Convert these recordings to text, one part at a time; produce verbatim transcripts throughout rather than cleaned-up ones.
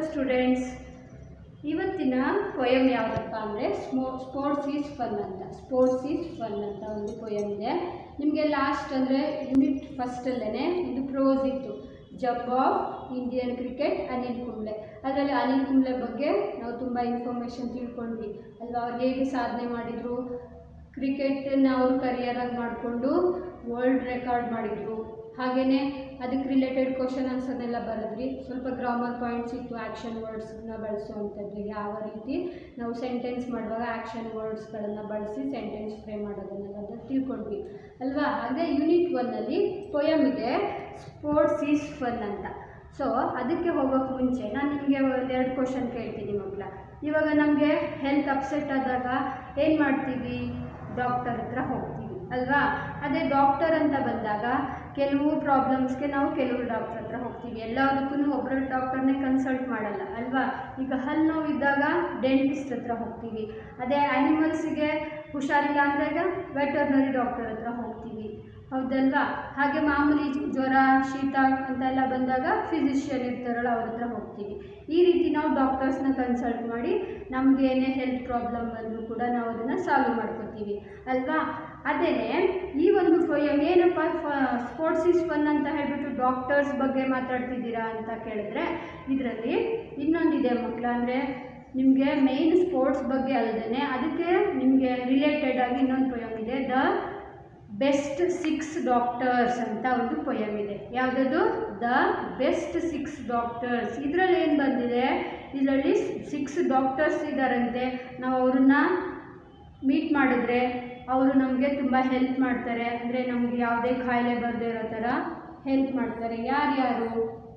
Students, ಇವತ್ತಿನ poem ಯಾವುದಪ್ಪ ಅಂದರೆ ಸ್ಮೋ ಸ್ಪೋರ್ಟ್ಸ್ ಈಸ್ ಫನ್ ಅಂತ. ಸ್ಪೋರ್ಟ್ಸ್ ಈಸ್ ಫನ್ ಅಂತ ಒಂದು ಪೊಯಮ್ ಇದೆ. ನಿಮಗೆ ಲಾಸ್ಟ್ ಅಂದರೆ ಯೂನಿಟ್ ಫಸ್ಟಲ್ಲೇ ಒಂದು ಪ್ರೋಸ್ ಇತ್ತು, jump of Indian cricket Anil Kumble. ಅದರಲ್ಲಿ ಅನಿಲ್ ಕುಂಬ್ಳೆ ಬಗ್ಗೆ ನಾವು ತುಂಬ ಇನ್ಫಾರ್ಮೇಷನ್ ತಿಳ್ಕೊಂಡ್ವಿ ಅಲ್ವಾ. ಅವ್ರು ಹೇಗೆ ಸಾಧನೆ ಮಾಡಿದರು, ಕ್ರಿಕೆಟನ್ನು ಅವರು ಕರಿಯರಾಗಿ ಮಾಡಿಕೊಂಡು ವರ್ಲ್ಡ್ ರೆಕಾರ್ಡ್ ಮಾಡಿದರು. ಹಾಗೆಯೇ ಅದಕ್ಕೆ ರಿಲೇಟೆಡ್ ಕ್ವಶನ್ ಆನ್ಸರ್ನೆಲ್ಲ ಬರೆದ್ರಿ. ಸ್ವಲ್ಪ ಗ್ರಾಮರ್ ಪಾಯಿಂಟ್ಸ್ ಇತ್ತು, ಆ್ಯಕ್ಷನ್ ವರ್ಡ್ಸ್ನ ಬಳಸುವಂಥದ್ದು, ಯಾವ ರೀತಿ ನಾವು ಸೆಂಟೆನ್ಸ್ ಮಾಡುವಾಗ ಆ್ಯಕ್ಷನ್ ವರ್ಡ್ಸ್ಗಳನ್ನು ಬಳಸಿ ಸೆಂಟೆನ್ಸ್ ಫ್ರೇಮ್ ಮಾಡೋದನ್ನೆಲ್ಲ ತಿಳ್ಕೊಂಡ್ವಿ ಅಲ್ವಾ. ಅದೇ ಯೂನಿಟ್ ಒನ್ನಲ್ಲಿ ಪೊಯಮ್ ಇದೆ, ಸ್ಪೋರ್ಟ್ಸ್ ಈಸ್ ಫನ್ ಅಂತ. ಸೊ ಅದಕ್ಕೆ ಹೋಗೋಕ್ಕೆ ಮುಂಚೆ ನಾನು ನಿಮಗೆ ಒಂದೆರಡು ಕ್ವಶನ್ ಕೇಳ್ತೀನಿ ಮಕ್ಕಳ. ಇವಾಗ ನಮಗೆ ಹೆಲ್ತ್ ಅಪ್ಸೆಟ್ ಆದಾಗ ಏನು ಮಾಡ್ತೀವಿ, ಡಾಕ್ಟರ್ ಹತ್ರ ಹೋಗ್ತೀವಿ ಅಲ್ವಾ. ಅದೇ ಡಾಕ್ಟರ್ ಅಂತ ಬಂದಾಗ ಕೆಲವು ಪ್ರಾಬ್ಲಮ್ಸ್ಗೆ ನಾವು ಕೆಲವು ಡಾಕ್ಟರ್ ಹತ್ರ ಹೋಗ್ತೀವಿ, ಎಲ್ಲದಕ್ಕೂ ಒಬ್ಬರ ಡಾಕ್ಟರ್ನೇ ಕನ್ಸಲ್ಟ್ ಮಾಡಲ್ಲ ಅಲ್ವಾ. ಈಗ ಹಲ್ಲು ನೋವಿದ್ದಾಗ ಡೆಂಟಿಸ್ಟ್ ಹತ್ರ ಹೋಗ್ತೀವಿ. ಅದೇ ಆ್ಯನಿಮಲ್ಸಿಗೆ ಹುಷಾರಿಲ್ಲ ಅಂದಾಗ ವೆಟರ್ನರಿ ಡಾಕ್ಟರ್ ಹತ್ರ ಹೋಗ್ತೀವಿ, ಹೌದಲ್ವಾ. ಹಾಗೆ ಮಾಮೂಲಿ ಜ್ವರ ಶೀತ ಅಂತೆಲ್ಲ ಬಂದಾಗ ಫಿಸಿಷಿಯನ್ ಇರ್ತಾರಲ್ಲ ಅವ್ರ ಹತ್ರ ಹೋಗ್ತೀವಿ. ಈ ರೀತಿ ನಾವು ಡಾಕ್ಟರ್ಸ್ನ ಕನ್ಸಲ್ಟ್ ಮಾಡಿ ನಮಗೆ ಏನೇ ಹೆಲ್ತ್ ಪ್ರಾಬ್ಲಮ್ ಬಂದರೂ ಕೂಡ ನಾವು ಅದನ್ನು ಸಾಲ್ವ್ ಮಾಡ್ಕೊತೀವಿ ಅಲ್ವಾ. ಅದೇ ಈ ಒಂದು ಪೊಯಮ್ ಏನಪ್ಪ ಸ್ಪೋರ್ಟ್ಸ್ ಈಸ್ ಫನ್ ಅಂತ ಹೇಳಿಬಿಟ್ಟು ಡಾಕ್ಟರ್ಸ್ ಬಗ್ಗೆ ಮಾತಾಡ್ತಿದ್ದೀರಾ ಅಂತ ಕೇಳಿದ್ರೆ, ಇದರಲ್ಲಿ ಇನ್ನೊಂದಿದೆ ಮಕ್ಕಳ. ಅಂದರೆ ನಿಮಗೆ ಮೇಯ್ನ್ ಸ್ಪೋರ್ಟ್ಸ್ ಬಗ್ಗೆ ಅಲ್ಲದೇ ಅದಕ್ಕೆ ನಿಮಗೆ ರಿಲೇಟೆಡ್ ಆಗಿ ಇನ್ನೊಂದು ಪೊಯಮ್ ಇದೆ, ದ ಬೆಸ್ಟ್ ಸಿಕ್ಸ್ ಡಾಕ್ಟರ್ಸ್ ಅಂತ ಒಂದು ಪೊಯಮ್ ಇದೆ. ಯಾವುದದು, ದ ಬೆಸ್ಟ್ ಸಿಕ್ಸ್ ಡಾಕ್ಟರ್ಸ್. ಇದರಲ್ಲಿ ಏನು ಬಂದಿದೆ, ಇದರಲ್ಲಿ ಸಿಕ್ಸ್ ಡಾಕ್ಟರ್ಸ್ ಇದ್ದಾರಂತೆ. ನಾವು ಅವ್ರನ್ನ ಮೀಟ್ ಮಾಡಿದ್ರೆ ಅವರು ನಮಗೆ ತುಂಬ ಹೆಲ್ಪ್ ಮಾಡ್ತಾರೆ. ಅಂದರೆ ನಮಗೆ ಯಾವುದೇ ಕಾಯಿಲೆ ಬರದೇ ಇರೋ ಥರ ಹೆಲ್ಪ್ ಮಾಡ್ತಾರೆ. ಯಾರ್ಯಾರು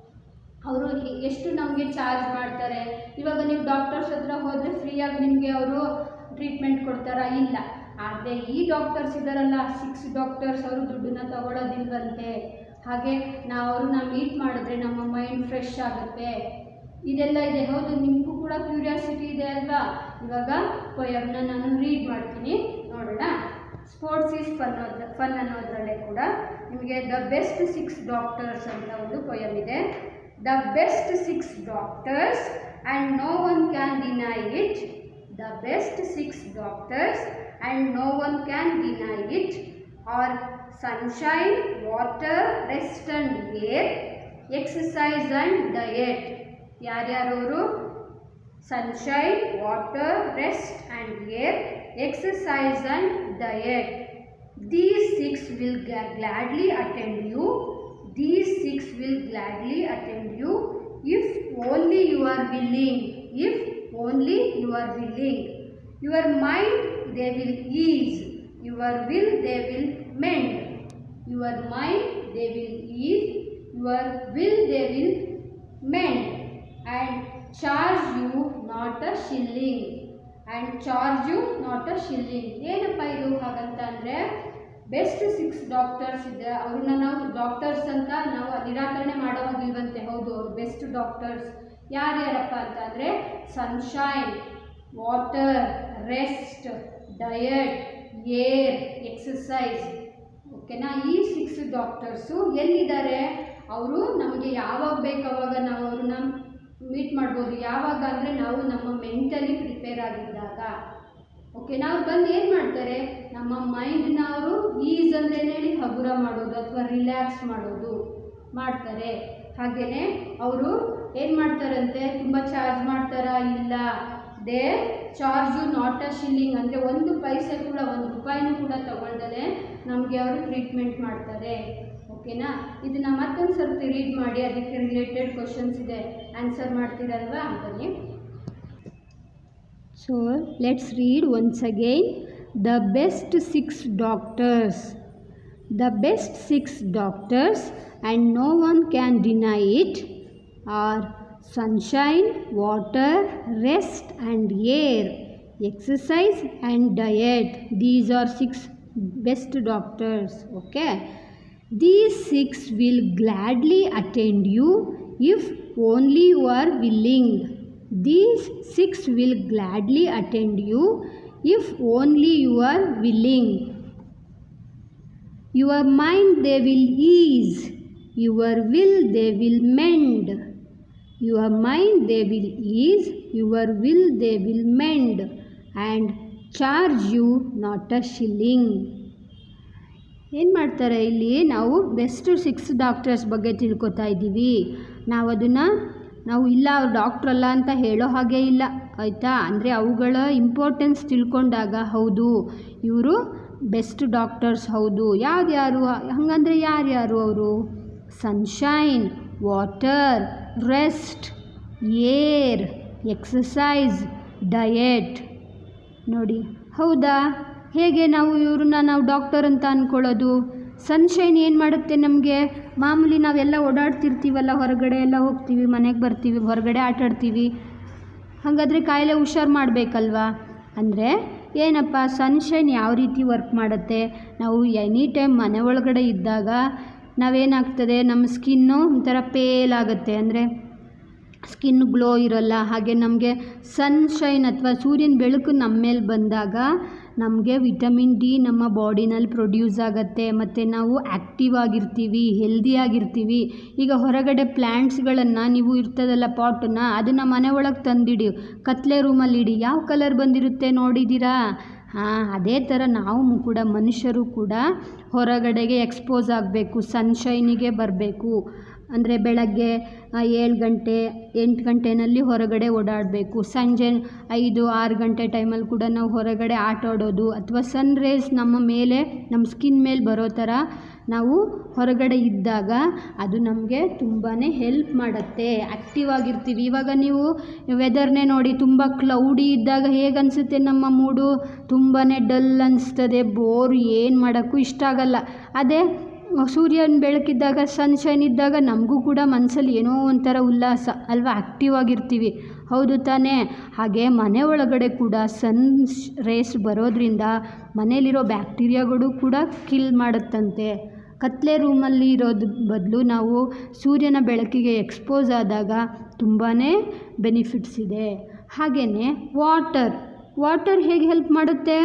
ಅವರು, ಎಷ್ಟು ನಮಗೆ ಚಾರ್ಜ್ ಮಾಡ್ತಾರೆ. ಇವಾಗ ನೀವು ಡಾಕ್ಟರ್ಸ್ ಹತ್ರ ಹೋದರೆ ಫ್ರೀಯಾಗಿ ನಿಮಗೆ ಅವರು ಟ್ರೀಟ್ಮೆಂಟ್ ಕೊಡ್ತಾರಾ, ಇಲ್ಲ. ಆದರೆ ಈ ಡಾಕ್ಟರ್ಸ್ ಇದ್ದಾರಲ್ಲ ಸಿಕ್ಸ್ ಡಾಕ್ಟರ್ಸ್, ಅವರು ದುಡ್ಡನ್ನ ತಗೊಳ್ಳೋದಿಲ್ವಂತೆ. ಹಾಗೆ ನಾವು ಅವ್ರನ್ನ ಮೀಟ್ ಮಾಡಿದ್ರೆ ನಮ್ಮ ಮೈಂಡ್ ಫ್ರೆಶ್ ಆಗುತ್ತೆ. ಇದೆಲ್ಲ ಇದೆ, ಹೌದು. ನಿಮಗೂ ಕೂಡ ಕ್ಯೂರಿಯಾಸಿಟಿ ಇದೆ ಅಲ್ವಾ. ಇವಾಗ ಪೊಯಮ್ನ ನಾನು ರೀಡ್ ಮಾಡ್ತೀನಿ, ನೋಡೋಣ. ಸ್ಪೋರ್ಟ್ಸ್ ಈಸ್ ಫನ್ ಫನ್ ಅನ್ನೋದ್ರಲ್ಲೇ ಕೂಡ ನಿಮಗೆ ದ ಬೆಸ್ಟ್ ಸಿಕ್ಸ್ ಡಾಕ್ಟರ್ಸ್ ಅಂತ ಒಂದು ಪೊಯಮ್ ಇದೆ. The best six doctors and no one can deny it. The best six doctors and no one can deny it are sunshine, water, rest and air, exercise and diet. ಯಾರ್ಯಾರವರು, sunshine, water, rest and air, exercise and diet. These six will gladly attend you. These six will gladly attend you if only you are willing. If only you are willing. Your mind they will ease, your will they will mend. Your mind they will ease, your will they will mend. And charge you not a shilling. And charge you not a shilling. ಏನಪ್ಪ ಇದು ಹಾಗಂತ ಅಂದರೆ, best six doctors ಇದೆ, ಅವ್ರನ್ನ ನಾವು doctors ಅಂತ ನಾವು ನಿರಾಕರಣೆ ಮಾಡೋದಿಲ್ವಂತೆ. ಹೌದು, ಅವ್ರು ಬೆಸ್ಟ್ ಡಾಕ್ಟರ್ಸ್. ಯಾರ್ಯಾರಪ್ಪ ಅಂತ ಅಂದರೆ, sunshine, water, rest, diet, air, exercise. ಓಕೆನಾ. ಈ ಸಿಕ್ಸ್ ಡಾಕ್ಟರ್ಸು ಎಲ್ಲಿದ್ದಾರೆ, ಅವರು ನಮಗೆ ಯಾವಾಗ ಬೇಕು ಅವಾಗ ನಾವು ಅವ್ರನ್ನ ಮೀಟ್ ಮಾಡ್ಬೋದು. ಯಾವಾಗ ಅಂದರೆ ನಾವು ನಮ್ಮ ಮೆಂಟಲಿ ಪ್ರಿಪೇರ್ ಆಗಿದ್ದಾಗ. ಓಕೆನಾ. ಅವ್ರು ಬಂದು ಏನು ಮಾಡ್ತಾರೆ, ನಮ್ಮ ಮೈಂಡ್ನ ಅವರು ಈಸ್ ಅಂದರೆ ಹೇಳಿ ಹಗುರ ಮಾಡೋದು ಅಥವಾ ರಿಲ್ಯಾಕ್ಸ್ ಮಾಡೋದು ಮಾಡ್ತಾರೆ. ಹಾಗೆಯೇ ಅವರು ಏನು ಮಾಡ್ತಾರಂತೆ, ತುಂಬ ಚಾರ್ಜ್ ಮಾಡ್ತಾರಾ, ಇಲ್ಲ. They charge you not a shilling, ಅಂದರೆ ಒಂದು ಪೈಸೆ ಕೂಡ, ಒಂದು ರೂಪಾಯಿನೂ ಕೂಡ ತಗೊಳ್ದಲೇ ನಮಗೆ ಅವರು ಟ್ರೀಟ್ಮೆಂಟ್ ಮಾಡ್ತಾರೆ. ಓಕೆನಾ. ಇದನ್ನು ಮತ್ತೊಂದು ಸರ್ತಿ ರೀಡ್ ಮಾಡಿ, ಅದಕ್ಕೆ ರಿಲೇಟೆಡ್ ಕ್ವಶನ್ಸ್ ಇದೆ, ಆನ್ಸರ್ ಮಾಡ್ತೀರಲ್ವಾ. ಬನ್ನಿ. So let's read once again. The best six doctors. The best six doctors and no one can deny it are sunshine, water, rest and air, exercise and diet. These are six best doctors. Okay. These six will gladly attend you if only you are willing. These six will gladly attend you if only you are willing. Your mind they will ease, your will they will mend. Your mind they will ease, your will they will mend, and charge you not a shilling. ಏನು ಮಾಡ್ತಾರೆ ಇಲ್ಲಿ, ನಾವು best six doctors ಬಗ್ಗೆ ತಿಳ್ಕೊತಾ ಇದ್ದೀವಿ. ನಾವು ಅದನ್ನು ನಾವು ಇಲ್ಲ ಅವ್ರು ಡಾಕ್ಟ್ರಲ್ಲ ಅಂತ ಹೇಳೋ ಹಾಗೆ ಇಲ್ಲ, ಆಯಿತಾ. ಅಂದರೆ ಅವುಗಳ ಇಂಪಾರ್ಟೆನ್ಸ್ ತಿಳ್ಕೊಂಡಾಗ ಹೌದು ಇವರು ಬೆಸ್ಟ್ ಡಾಕ್ಟರ್ಸ್ ಹೌದು. ಯಾವ್ದ್ಯಾರು ಹಾಗಂದರೆ ಯಾರ್ಯಾರು ಅವರು? Sunshine, water, rest, air, exercise, diet. ನೋಡಿ ಹೌದಾ, ಹೇಗೆ ನಾವು ಇವ್ರನ್ನ ನಾವು ಡಾಕ್ಟರ್ ಅಂತ ಅಂದ್ಕೊಳ್ಳೋದು? ಸನ್ಶೈನ್ ಏನು ಮಾಡುತ್ತೆ ನಮಗೆ? ಮಾಮೂಲಿ ನಾವೆಲ್ಲ ಓಡಾಡ್ತಿರ್ತೀವಲ್ಲ, ಹೊರಗಡೆ ಎಲ್ಲ ಹೋಗ್ತೀವಿ, ಮನೆಗೆ ಬರ್ತೀವಿ, ಹೊರಗಡೆ ಆಟಾಡ್ತೀವಿ. ಹಾಗಾದರೆ ಕಾಯಿಲೆ ಹುಷಾರು ಮಾಡಬೇಕಲ್ವಾ? ಅಂದರೆ ಏನಪ್ಪ, ಸನ್ಶೈನ್ ಯಾವ ರೀತಿ ವರ್ಕ್ ಮಾಡುತ್ತೆ? ನಾವು ಎನಿ ಟೈಮ್ ಮನೆ ಒಳಗಡೆ ಇದ್ದಾಗ ನಾವೇನಾಗ್ತದೆ, ನಮ್ಮ ಸ್ಕಿನ್ನು ಒಂಥರ ಪೇಲ್ ಆಗುತ್ತೆ, ಅಂದರೆ ಸ್ಕಿನ್ ಗ್ಲೋ ಇರೋಲ್ಲ. ಹಾಗೆ ನಮಗೆ ಸನ್ಶೈನ್ ಅಥವಾ ಸೂರ್ಯನ ಬೆಳಕು ನಮ್ಮ ಮೇಲೆ ಬಂದಾಗ ನಮಗೆ ವಿಟಮಿನ್ ಡಿ ನಮ್ಮ ಬಾಡಿನಲ್ಲಿ ಪ್ರೊಡ್ಯೂಸ್ ಆಗುತ್ತೆ, ಮತ್ತು ನಾವು ಆ್ಯಕ್ಟಿವ್ ಆಗಿರ್ತೀವಿ, ಹೆಲ್ದಿಯಾಗಿರ್ತೀವಿ. ಈಗ ಹೊರಗಡೆ ಪ್ಲ್ಯಾಂಟ್ಸ್ಗಳನ್ನು ನೀವು ಇರ್ತದಲ್ಲ ಪಾಟನ್ನ, ಅದನ್ನು ಮನೆ ಒಳಗೆ ತಂದಿಡಿ, ಕತ್ಲೆ ರೂಮಲ್ಲಿ ಇಡಿ, ಯಾವ ಕಲರ್ ಬಂದಿರುತ್ತೆ ನೋಡಿದ್ದೀರಾ? ಹಾಂ, ಅದೇ ಥರ ನಾವು ಕೂಡ ಮನುಷ್ಯರು ಕೂಡ ಹೊರಗಡೆಗೆ ಎಕ್ಸ್ಪೋಸ್ ಆಗಬೇಕು, ಸನ್ಶೈನಿಗೆ ಬರಬೇಕು. ಅಂದರೆ ಬೆಳಗ್ಗೆ ಏಳು ಗಂಟೆ ಎಂಟು ಗಂಟೆಯಲ್ಲಿ ಹೊರಗಡೆ ಓಡಾಡಬೇಕು. ಸಂಜೆ ಐದು ಆರು ಗಂಟೆ ಟೈಮಲ್ಲಿ ಕೂಡ ನಾವು ಹೊರಗಡೆ ಆಟ ಆಡೋದು, ಅಥವಾ ಸನ್ ರೇಸ್ ನಮ್ಮ ಮೇಲೆ ನಮ್ಮ ಸ್ಕಿನ್ ಮೇಲೆ ಬರೋ ಥರ ನಾವು ಹೊರಗಡೆ ಇದ್ದಾಗ ಅದು ನಮಗೆ ತುಂಬಾ ಹೆಲ್ಪ್ ಮಾಡುತ್ತೆ, ಆ್ಯಕ್ಟಿವ್ ಆಗಿರ್ತೀವಿ. ಇವಾಗ ನೀವು ವೆದರ್ನೇ ನೋಡಿ, ತುಂಬ ಕ್ಲೌಡಿ ಇದ್ದಾಗ ಹೇಗೆ ಅನಿಸುತ್ತೆ ನಮ್ಮ ಮೂಡು? ತುಂಬಾ ಡಲ್ ಅನಿಸ್ತದೆ, ಬೋರ್, ಏನು ಮಾಡೋಕ್ಕೂ ಇಷ್ಟ ಆಗಲ್ಲ. ಅದೇ ಸೂರ್ಯನ ಬೆಳಕಿದ್ದಾಗ, ಸನ್ಶೈನ್ ಇದ್ದಾಗ ನಮಗೂ ಕೂಡ ಮನಸ್ಸಲ್ಲಿ ಏನೋ ಒಂಥರ ಉಲ್ಲಾಸ ಅಲ್ವಾ, ಆ್ಯಕ್ಟಿವ್ ಆಗಿರ್ತೀವಿ, ಹೌದು ತಾನೇ? ಹಾಗೆ ಮನೆ ಒಳಗಡೆ ಕೂಡ ಸನ್ ರೇಸ್ ಬರೋದ್ರಿಂದ ಮನೇಲಿರೋ ಬ್ಯಾಕ್ಟೀರಿಯಾಗಳು ಕೂಡ ಕಿಲ್ ಮಾಡುತ್ತಂತೆ. ಕತ್ಲೆ ರೂಮಲ್ಲಿ ಇರೋದು ಬದಲು ನಾವು ಸೂರ್ಯನ ಬೆಳಕಿಗೆ ಎಕ್ಸ್ಪೋಸ್ ಆದಾಗ ತುಂಬಾ ಬೆನಿಫಿಟ್ಸ್ ಇದೆ. ಹಾಗೆಯೇ ವಾಟರ್ ವಾಟರ್ ಹೇಗೆ ಹೆಲ್ಪ್ ಮಾಡುತ್ತೆ?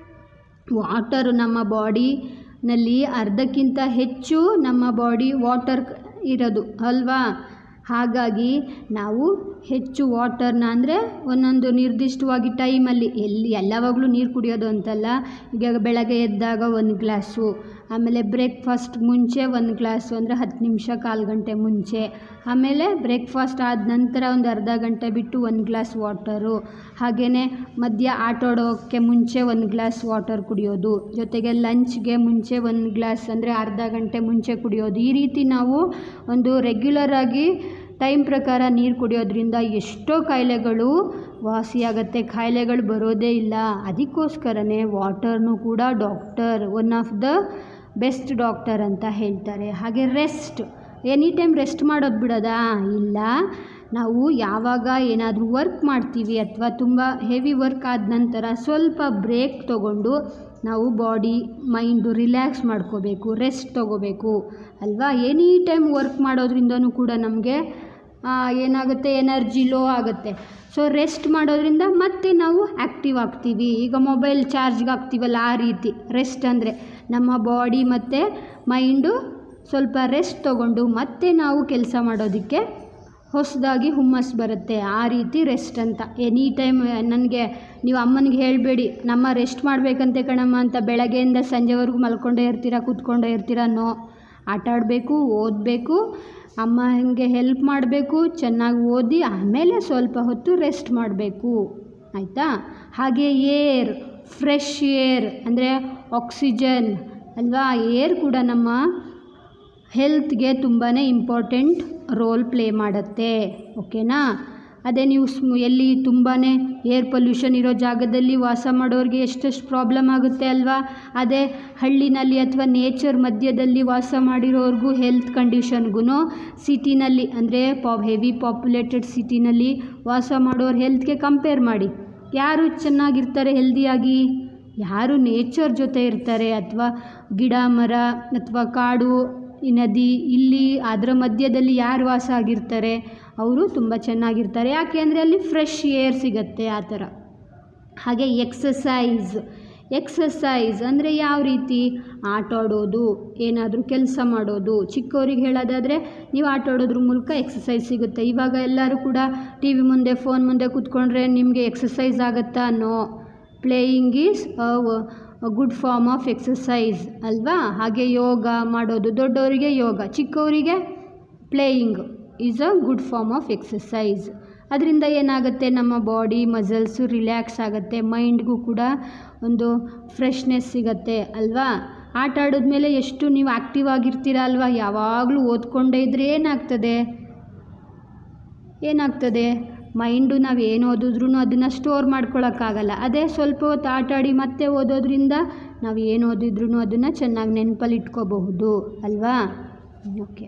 ವಾಟರು ನಮ್ಮ ಬಾಡಿ ನಲ್ಲಿ ಅರ್ಧಕ್ಕಿಂತ ಹೆಚ್ಚು ನಮ್ಮ ಬಾಡಿ ವಾಟರ್ ಇರೋದು ಅಲ್ವಾ. ಹಾಗಾಗಿ ನಾವು ಹೆಚ್ಚು ವಾಟರ್ನ, ಅಂದರೆ ಒಂದೊಂದು ನಿರ್ದಿಷ್ಟವಾಗಿ ಟೈಮಲ್ಲಿ, ಎಲ್ಲಿ ಎಲ್ಲವಾಗಲೂ ನೀರು ಕುಡಿಯೋದು ಅಂತಲ್ಲ. ಈಗ ಬೆಳಗ್ಗೆ ಎದ್ದಾಗ ಒಂದು ಗ್ಲಾಸು, ಆಮೇಲೆ ಬ್ರೇಕ್ಫಾಸ್ಟ್ ಮುಂಚೆ ಒಂದು ಗ್ಲಾಸು, ಅಂದರೆ ಹತ್ತು ನಿಮಿಷ ಕಾಲು ಗಂಟೆ ಮುಂಚೆ, ಆಮೇಲೆ ಬ್ರೇಕ್ಫಾಸ್ಟ್ ಆದ ನಂತರ ಒಂದು ಅರ್ಧ ಗಂಟೆ ಬಿಟ್ಟು ಒಂದು ಗ್ಲಾಸ್ ವಾಟರು. ಹಾಗೆಯೇ ಮಧ್ಯ ಆಟಾಡೋಕ್ಕೆ ಮುಂಚೆ ಒಂದು ಗ್ಲಾಸ್ ವಾಟರ್ ಕುಡಿಯೋದು, ಜೊತೆಗೆ ಲಂಚ್ಗೆ ಮುಂಚೆ ಒಂದು ಗ್ಲಾಸ್, ಅಂದರೆ ಅರ್ಧ ಗಂಟೆ ಮುಂಚೆ ಕುಡಿಯೋದು. ಈ ರೀತಿ ನಾವು ಒಂದು ರೆಗ್ಯುಲರಾಗಿ ಟೈಮ್ ಪ್ರಕಾರ ನೀರು ಕುಡಿಯೋದ್ರಿಂದ ಎಷ್ಟೋ ಕಾಯಿಲೆಗಳು ವಾಸಿಯಾಗತ್ತೆ, ಕಾಯಿಲೆಗಳು ಬರೋದೇ ಇಲ್ಲ. ಅದಕ್ಕೋಸ್ಕರನೇ ವಾಟರ್ನು ಕೂಡ doctor one of the best doctor ಅಂತ ಹೇಳ್ತಾರೆ. ಹಾಗೆ ರೆಸ್ಟ್, ಎನಿ ಟೈಮ್ ರೆಸ್ಟ್ ಮಾಡೋದು ಬಿಡೋದಾ? ಇಲ್ಲ. ನಾವು ಯಾವಾಗ ಏನಾದರೂ ವರ್ಕ್ ಮಾಡ್ತೀವಿ ಅಥವಾ ತುಂಬ ಹೆವಿ ವರ್ಕ್ ಆದ ನಂತರ ಸ್ವಲ್ಪ ಬ್ರೇಕ್ ತೊಗೊಂಡು ನಾವು ಬಾಡಿ ಮೈಂಡು ರಿಲ್ಯಾಕ್ಸ್ ಮಾಡ್ಕೋಬೇಕು, ರೆಸ್ಟ್ ತೊಗೋಬೇಕು ಅಲ್ವಾ. ಎನಿ ಟೈಮ್ ವರ್ಕ್ ಮಾಡೋದ್ರಿಂದನೂ ಕೂಡ ನಮಗೆ ಏನಾಗುತ್ತೆ, ಎನರ್ಜಿ ಲೋ ಆಗುತ್ತೆ. ಸೊ ರೆಸ್ಟ್ ಮಾಡೋದ್ರಿಂದ ಮತ್ತೆ ನಾವು ಆ್ಯಕ್ಟಿವ್ ಆಗ್ತೀವಿ. ಈಗ ಮೊಬೈಲ್ ಚಾರ್ಜ್ಗೆ ಹಾಕ್ತೀವಲ್ಲ, ಆ ರೀತಿ ರೆಸ್ಟ್ ಅಂದರೆ ನಮ್ಮ ಬಾಡಿ ಮತ್ತು ಮೈಂಡು ಸ್ವಲ್ಪ ರೆಸ್ಟ್ ತೊಗೊಂಡು ಮತ್ತೆ ನಾವು ಕೆಲಸ ಮಾಡೋದಕ್ಕೆ ಹೊಸದಾಗಿ ಹುಮ್ಮಸ್ಸು ಬರುತ್ತೆ. ಆ ರೀತಿ ರೆಸ್ಟ್ ಅಂತ. ಎನಿ ಟೈಮ್ ನನಗೆ ನೀವು ಅಮ್ಮನಿಗೆ ಹೇಳಬೇಡಿ ನಮ್ಮ ರೆಸ್ಟ್ ಮಾಡಬೇಕಂತೆ ಕಣಮ್ಮ ಅಂತ, ಬೆಳಗ್ಗೆಯಿಂದ ಸಂಜೆವರೆಗೂ ಮಲ್ಕೊಂಡೇ ಇರ್ತೀರಾ, ಕೂತ್ಕೊಂಡೇ ಇರ್ತೀರಾ. ನೋ, ಆಟ ಆಡಬೇಕು, ಓದಬೇಕು, ಅಮ್ಮನಿಗೆ ಹೆಲ್ಪ್ ಮಾಡಬೇಕು, ಚೆನ್ನಾಗಿ ಓದಿ ಆಮೇಲೆ ಸ್ವಲ್ಪ ಹೊತ್ತು ರೆಸ್ಟ್ ಮಾಡಬೇಕು, ಆಯಿತಾ. ಹಾಗೆ ಏರ್, ಫ್ರೆಶ್ ಏರ್ ಅಂದರೆ ಆಕ್ಸಿಜನ್ ಅಲ್ವಾ. ಏರ್ ಕೂಡ ನಮ್ಮ ಹೆಲ್ತ್ಗೆ ತುಂಬಾ ಇಂಪಾರ್ಟೆಂಟ್ ರೋಲ್ ಪ್ಲೇ ಮಾಡುತ್ತೆ, ಓಕೆನಾ. ಅದೇ ನೀವು ಸ್ಮ್ ಎಲ್ಲಿ ತುಂಬಾ ಏರ್ ಪೊಲ್ಯೂಷನ್ ಇರೋ ಜಾಗದಲ್ಲಿ ವಾಸ ಮಾಡೋರಿಗೆ ಎಷ್ಟೆಷ್ಟು ಪ್ರಾಬ್ಲಮ್ ಆಗುತ್ತೆ ಅಲ್ವಾ. ಅದೇ ಹಳ್ಳಿನಲ್ಲಿ ಅಥವಾ ನೇಚರ್ ಮಧ್ಯದಲ್ಲಿ ವಾಸ ಮಾಡಿರೋರ್ಗೂ ಹೆಲ್ತ್ ಕಂಡೀಷನ್ಗೂ ಸಿಟಿನಲ್ಲಿ, ಅಂದರೆ ಪಾ ಹೆವಿ ಪಾಪ್ಯುಲೇಟೆಡ್ ಸಿಟಿನಲ್ಲಿ ವಾಸ ಮಾಡೋರ ಹೆಲ್ತ್ಗೆ ಕಂಪೇರ್ ಮಾಡಿ, ಯಾರು ಚೆನ್ನಾಗಿರ್ತಾರೆ ಹೆಲ್ದಿಯಾಗಿ? ಯಾರು ನೇಚರ್ ಜೊತೆ ಇರ್ತಾರೆ, ಅಥವಾ ಗಿಡ ಮರ ಅಥವಾ ಕಾಡು ಈ ನದಿ ಇಲ್ಲಿ ಅದರ ಮಧ್ಯದಲ್ಲಿ ಯಾರು ವಾಸ ಆಗಿರ್ತಾರೆ ಅವರು ತುಂಬ ಚೆನ್ನಾಗಿರ್ತಾರೆ. ಯಾಕೆ ಅಂದರೆ ಅಲ್ಲಿ ಫ್ರೆಶ್ ಏರ್ ಸಿಗುತ್ತೆ, ಆ ಥರ. ಹಾಗೆ ಎಕ್ಸಸೈಸ್ ಎಕ್ಸಸೈಸ್ ಅಂದರೆ ಯಾವ ರೀತಿ? ಆಟ ಆಡೋದು, ಏನಾದರೂ ಕೆಲಸ ಮಾಡೋದು. ಚಿಕ್ಕವರಿಗೆ ಹೇಳೋದಾದರೆ ನೀವು ಆಟ ಆಡೋದ್ರ ಮೂಲಕ ಎಕ್ಸಸೈಸ್ ಸಿಗುತ್ತೆ. ಇವಾಗ ಎಲ್ಲರೂ ಕೂಡ ಟಿ ವಿ ಮುಂದೆ ಫೋನ್ ಮುಂದೆ ಕೂತ್ಕೊಂಡ್ರೆ ನಿಮಗೆ ಎಕ್ಸಸೈಸ್ ಆಗುತ್ತಾ? No. Playing is a good form of exercise ಅಲ್ವಾ? ಹಾಗೆ ಯೋಗ ಮಾಡೋದು, ದೊಡ್ಡವರಿಗೆ ಯೋಗ, ಚಿಕ್ಕವರಿಗೆ playing is a good form of exercise. ಅದರಿಂದ ಏನಾಗುತ್ತೆ? ನಮ್ಮ ಬಾಡಿ ಮಸಲ್ಸು ರಿಲ್ಯಾಕ್ಸ್ ಆಗುತ್ತೆ, ಮೈಂಡ್ಗೂ ಕೂಡ ಒಂದು ಫ್ರೆಶ್ನೆಸ್ ಸಿಗುತ್ತೆ ಅಲ್ವಾ? ಆಟ ಆಡಿದ್ಮೇಲೆ ಎಷ್ಟು ನೀವು ಆ್ಯಕ್ಟಿವ್ ಆಗಿರ್ತೀರ ಅಲ್ವಾ? ಯಾವಾಗಲೂ ಓದ್ಕೊಂಡೇ ಇದ್ದರೆ ಏನಾಗ್ತದೆ ಏನಾಗ್ತದೆ ಮೈಂಡು ನಾವು ಏನು ಓದಿದ್ರೂ ಅದನ್ನು ಸ್ಟೋರ್ ಮಾಡ್ಕೊಳ್ಳೋಕ್ಕಾಗಲ್ಲ. ಅದೇ ಸ್ವಲ್ಪ ಹೊತ್ತು ಆಟ ಆಡಿ ಮತ್ತೆ ಓದೋದ್ರಿಂದ ನಾವು ಏನು ಓದಿದ್ರೂ ಅದನ್ನು ಚೆನ್ನಾಗಿ ನೆನಪಲ್ಲಿ ಇಟ್ಕೋಬಹುದು ಅಲ್ವಾ? ಓಕೆ.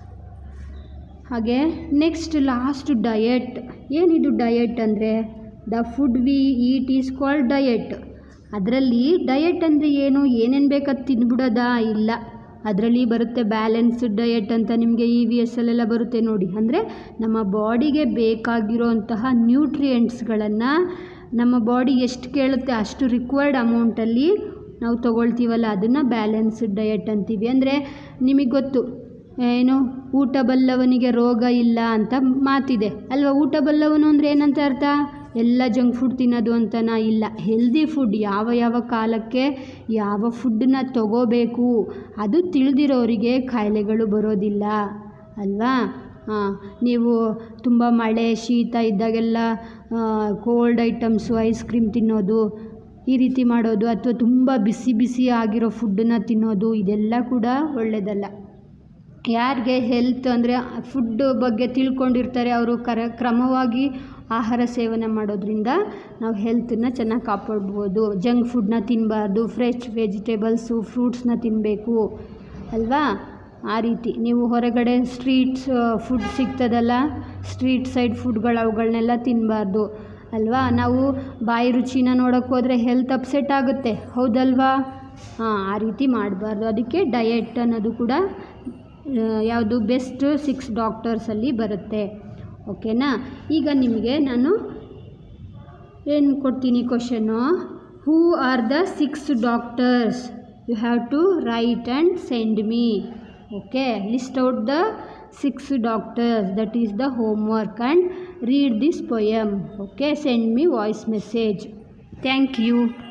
ಹಾಗೆ ನೆಕ್ಸ್ಟ್ ಲಾಸ್ಟ್ ಡಯಟ್. ಏನಿದು ಡಯಟ್ ಅಂದರೆ? The food we eat is called diet. ಅದರಲ್ಲಿ ಡಯಟ್ ಅಂದರೆ ಏನು? ಏನೇನು ಬೇಕದು ತಿಂದ್ಬಿಡೋದಾ? ಇಲ್ಲ, ಅದರಲ್ಲಿ ಬರುತ್ತೆ ಬ್ಯಾಲೆನ್ಸ್ಡ್ ಡಯಟ್ ಅಂತ. ನಿಮಗೆ ಇ ವಿ ಎಸ್ ಅಲ್ಲೆಲ್ಲ ಬರುತ್ತೆ ನೋಡಿ. ಅಂದರೆ ನಮ್ಮ ಬಾಡಿಗೆ ಬೇಕಾಗಿರೋಂತಹ ನ್ಯೂಟ್ರಿಯೆಂಟ್ಸ್ಗಳನ್ನು ನಮ್ಮ ಬಾಡಿ ಎಷ್ಟು ಕೇಳುತ್ತೆ ಅಷ್ಟು ರಿಕ್ವೈರ್ಡ್ ಅಮೌಂಟಲ್ಲಿ ನಾವು ತೊಗೊಳ್ತೀವಲ್ಲ, ಅದನ್ನು ಬ್ಯಾಲೆನ್ಸ್ಡ್ ಡಯಟ್ ಅಂತೀವಿ. ಅಂದರೆ ನಿಮಗೆ ಗೊತ್ತು ಏನು, ಊಟ ಬಲ್ಲವನಿಗೆ ರೋಗ ಇಲ್ಲ ಅಂತ ಮಾತಿದೆ ಅಲ್ವಾ? ಊಟ ಬಲ್ಲವನು ಅಂದರೆ ಏನಂತ ಅರ್ಥ? ಎಲ್ಲ ಜಂಕ್ ಫುಡ್ ತಿನ್ನೋದು ಅಂತನಾ? ಇಲ್ಲ, ಹೆಲ್ದಿ ಫುಡ್, ಯಾವ ಯಾವ ಕಾಲಕ್ಕೆ ಯಾವ ಫುಡ್ಡನ್ನ ತಗೋಬೇಕು ಅದು ತಿಳಿದಿರೋರಿಗೆ ಕಾಯಿಲೆಗಳು ಬರೋದಿಲ್ಲ ಅಲ್ವಾ? ಹಾಂ, ನೀವು ತುಂಬ ಮಳೆ ಶೀತ ಇದ್ದಾಗೆಲ್ಲ ಕೋಲ್ಡ್ ಐಟಮ್ಸು, ಐಸ್ ಕ್ರೀಮ್ ತಿನ್ನೋದು, ಈ ರೀತಿ ಮಾಡೋದು, ಅಥವಾ ತುಂಬ ಬಿಸಿ ಬಿಸಿ ಆಗಿರೋ ಫುಡ್ಡನ್ನ ತಿನ್ನೋದು, ಇದೆಲ್ಲ ಕೂಡ ಒಳ್ಳೆಯದಲ್ಲ. ಯಾರಿಗೆ ಹೆಲ್ತ್ ಅಂದರೆ ಫುಡ್ ಬಗ್ಗೆ ತಿಳ್ಕೊಂಡಿರ್ತಾರೆ ಅವರು ಕರ ಕ್ರಮವಾಗಿ ಆಹಾರ ಸೇವನೆ ಮಾಡೋದ್ರಿಂದ ನಾವು ಹೆಲ್ತನ್ನ ಚೆನ್ನಾಗಿ ಕಾಪಾಡ್ಬೋದು. ಜಂಕ್ ಫುಡ್ನ ತಿನ್ನಬಾರ್ದು, ಫ್ರೆಶ್ ವೆಜಿಟೇಬಲ್ಸು ಫ್ರೂಟ್ಸ್ನ ತಿನ್ನಬೇಕು ಅಲ್ವಾ? ಆ ರೀತಿ ನೀವು ಹೊರಗಡೆ ಸ್ಟ್ರೀಟ್ಸ್ ಫುಡ್ ಸಿಗ್ತದಲ್ಲ, ಸ್ಟ್ರೀಟ್ ಸೈಡ್ ಫುಡ್ಗಳು, ಅವುಗಳನ್ನೆಲ್ಲ ತಿನ್ನಬಾರ್ದು ಅಲ್ವಾ? ನಾವು ಬಾಯಿ ರುಚಿನ ನೋಡೋಕ್ಕೆ ಹೋದರೆ ಹೆಲ್ತ್ ಅಪ್ಸೆಟ್ ಆಗುತ್ತೆ, ಹೌದಲ್ವಾ? ಹಾಂ, ಆ ರೀತಿ ಮಾಡಬಾರ್ದು. ಅದಕ್ಕೆ ಡಯಟ್ ಅನ್ನೋದು ಕೂಡ ಯಾವುದು ಬೆಸ್ಟ್ ಸಿಕ್ಸ್ ಡಾಕ್ಟರ್ಸಲ್ಲಿ ಬರುತ್ತೆ. ಓಕೆನಾ? ಈಗ ನಿಮಗೆ ನಾನು ಏನು ಕೊಡ್ತೀನಿ question, who are the six doctors? You have to write and send me. Okay, list out the six doctors. That is the homework and read this poem. Okay, send me voice message. Thank you.